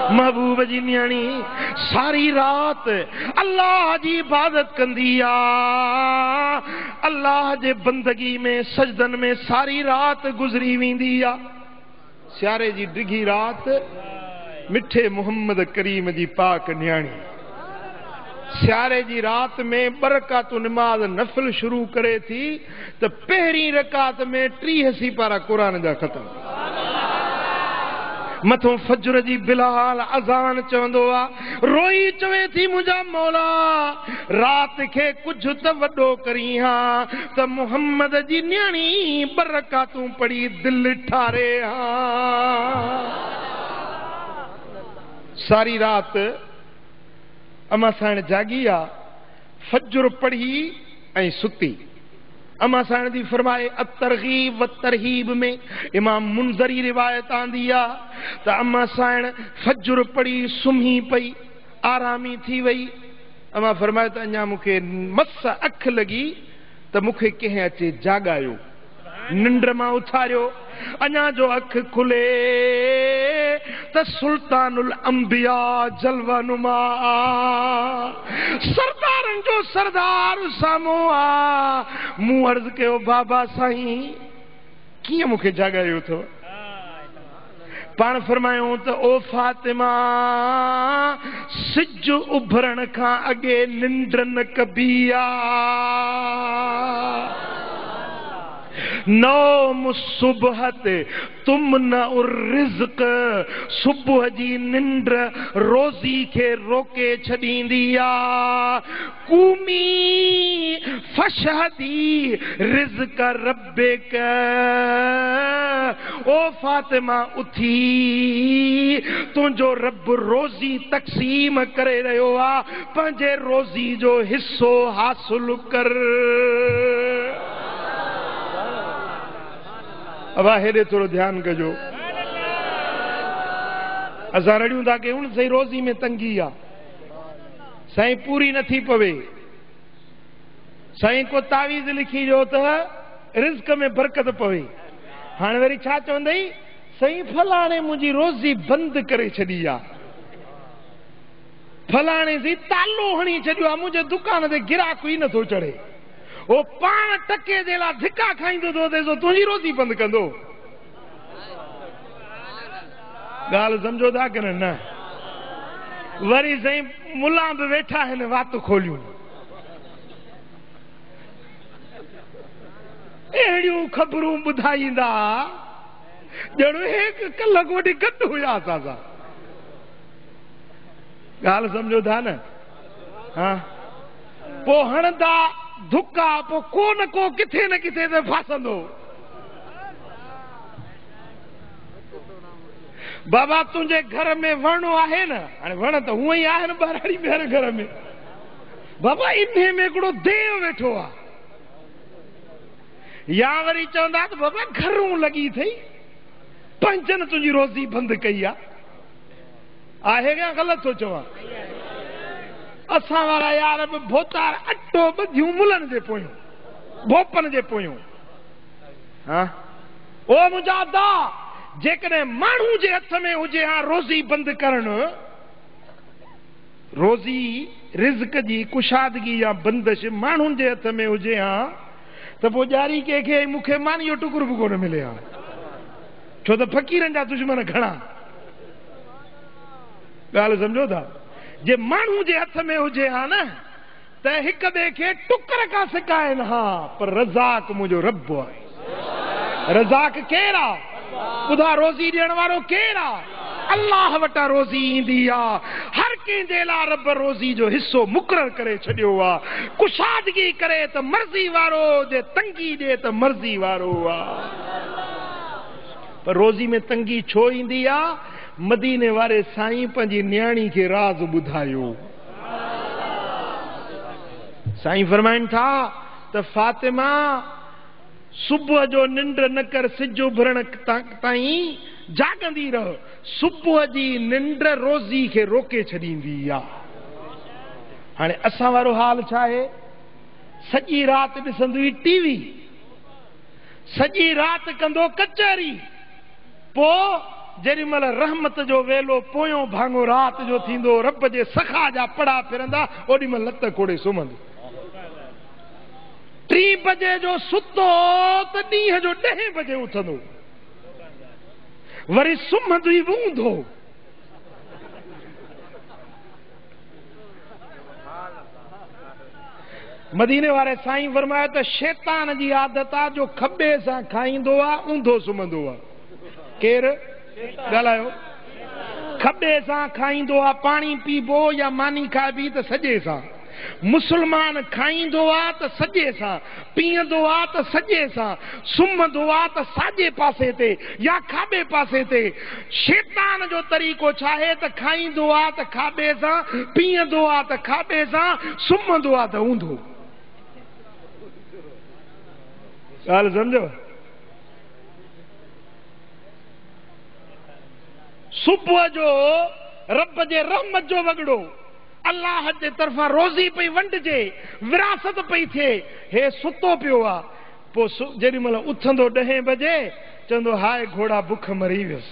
महबूब जी न्याणी सारी रात अल्लाह जी इबादत कंदी आ, अल्लाह जे बंदगी में सजदन में सारी रात गुजरी वेंदी आ। स्यारे जी डिघी रात मिठे मोहम्मद करीम जी पाक न्याणी स्यारे जी रात में बरकात नमाज नफल शुरू करे थी तो पहरी रकात में 30 पारा कुरान जा खत्म, मथों फजर जी बिलाल अजान चवंदो आ, रोई चवे थी मुझा मौला रात के कुछ तो वडो करी हाँ तो मोहम्मद जी न्याणी बरकातूं पड़ी दिल ठारे हाँ। सारी रात अमा साण जागी आ, फजर पढ़ी ऐं सुती। अमा साण दी फरमाए अतरगीब व तरहीब में इमाम मुंजरी रिवायत आंदी आ त अमा साण फजर पढ़ी सुम्ही पई आरामी थी वई। अमा फरमाए त अञा मूंखे मस अख लगी त मूंखे कंहिं अचे जागायो, निंड मां उथारियो। अञा जो अख खुले त सुल्तानुल अंबिया जलवा नुमा सरदारन जो सरदार सामो आ। मूं अर्ज कयो बाबा साईं कीअं मूंखे जागायो थो? पाण फरमायूं त ओ फातिमा सिज उभरण खां अॻे निंड न कबी आ, नौम सुबहत तुम न रिज़्क, सुबुह जी निंड रोज़ी के रोके छॾींदी आ। कूमी फशहदी रिज़्क रब्बिक, ओ फातिमा उथी तुंहिंजो रब रोज़ी तक़सीम करे रहियो आ, पंहिंजे रोज़ी जो हिस्सो हासिल कर। अब हेॾे थोरो ध्यानु कजो। असां रड़ियूं था कयूं न साईं रोज़ी में तंगी आ, साईं पूरी नथी पवे, साईं को तावीज़ लिखी ॾियो त रिज़्क में बरकत पवे। हाणे वरी छा चवंदई साईं फलाणे मुंहिंजी रोज़ी बंदि करे छॾी आ, फलाणे जी तालो हणी छॾियो आहे, मुंहिंजे दुकान ते गिराक ई नथो चढ़े। वो पाण टके जे लाइ धिका खाईंदो थो थिए, तुंहिंजी रोज़ी बंदि कंदो। ॻाल्हि सम्झो था की न? वरी साईं मुला बि वेठा आहिनि वातूं खोलियूं, अहिड़ियूं ख़बरूं ॿुधाईंदा ॼणो हे कल्ह गोॾी गॾु हुया असां सां। ॻाल्हि सम्झो था न? हा पोइ हणंदा धुका, पोइ को न को किथे न किथे ते फासंदो। बाबा तुंहिंजे घर में वण आहे न, हाणे वण त हूअं ई आहे न ॿारहड़ी ॿीहर घर में, बाबा इन में हिकिड़ो देव वेठो आहे। या वरी चवंदा त बाबा घरूं लॻी अथई, पंजनि तुंहिंजी रोज़ी बंदि कई आहे या ग़लति थो चवां? असां वारा यार बि भोतार अटो ॿधियूं मुलनि जे पोयूं, भोपन जे पोयूं। हा ओ मुंहिंजा दा, जेकॾहिं माण्हू जे हथ में हुजे हा रोज़ी बंदि करणु, रोज़ी रिज़्क जी कुशादगी या बंदिश माण्हुनि जे हथ में हुजे हा त पोइ ॼारी कंहिंखे मूंखे मानी जो टुकुर बि कोन मिले हा, छो त फ़क़ीरनि जा दुश्मन घणा। ॻाल्हि सम्झो था? जे माण्हू जे हथ में हुजे हा न त हिक ॿिए खे टुकर खां सिकाइनि हा, पर रज़ाक मुंहिंजो रब आहे। रज़ाक केरु आहे? ॿुधा रोज़ी ॾियण वारो केरु आहे? अल्लाह वटां रोज़ी ईंदी आहे। हर कंहिंजे लाइ रब रोज़ी जो हिसो मुक़ररु करे छॾियो आहे। कुशादगी करे त मर्ज़ी वारो, जे तंगी ॾे त मर्ज़ी वारो आहे। पर रोज़ी में तंगी छो ईंदी आहे? मदीने वारे साईं पंहिंजी न्याणी खे राज़ ॿुधायो। साईं फरमाइनि था त फातिमा सुबुह जो निंड न कर, सिज उभरण ताईं जागंदी रह। सुबुह जी निंड रोज़ी खे रोके छॾींदी आहे। हाणे असां वारो हाल छा आहे? सॼी राति ॾिसंदो हुई टीवी, सॼी राति कंदो कचहरी, पोइ जेडी मल रहमत जो वेलो पोयों भांगो रात जो थींदो रब जे सखा जा पड़ा फिरंदा ओडी मल लत कोड़े सुमंदो 3 बजे जो सुतो त ॾींहं जो 10 बजे उथंदो वरी सुम्हंदो ई ऊंधो मदीने वारे साईं फरमायो त शैतान जी आदत आहे जो खॿे सां खाईंदो आहे ऊंधो सुम्हंदो आहे केरु ॻाल्हायो खॿे सां खाईंदो आहे पाणी पीबो या मानी खाइबी त सॼे सां मुसलमान खाईंदो आहे त सॼे सां पीअंदो आहे त सॼे सां सुम्हंदो आहे त साॼे पासे ते या खाॿे पासे ते शैतान जो तरीक़ो छा आहे त खाईंदो आहे त खाॿे सां पीअंदो आहे त खाॿे सां सुम्हंदो आहे त ऊंधो ॻाल्हि सम्झो सुबुह जो रब जे रहमत जो वॻड़ो अल्लाह जे तरफ़ां रोज़ी पई वंडजे विरासत पई थिए हे सुतो पियो आहे पोइ जेॾी महिल उथंदो 10 बजे चवंदो हाय घोड़ा बुख मरी वियुसि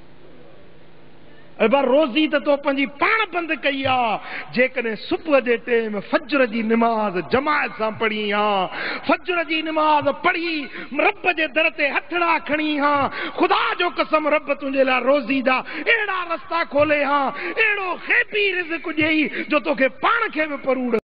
पर रोज़ी त तो पंहिंजी पाण बंदि कई आहे जेकॾहिं सुबुह जे टाइम फजर जी निमाज़ जमायत सां पढ़ी हा फजर जी निमाज़ पढ़ी रब जे दर ते हथड़ा खणी हा खुदा जो कसम रब तुंहिंजे लाइ रोज़ी जा अहिड़ा रस्ता खोले हा अहिड़ो ख़ैबी रिज़्क़ ॾेई जो तोखे पाण खे बि परूड़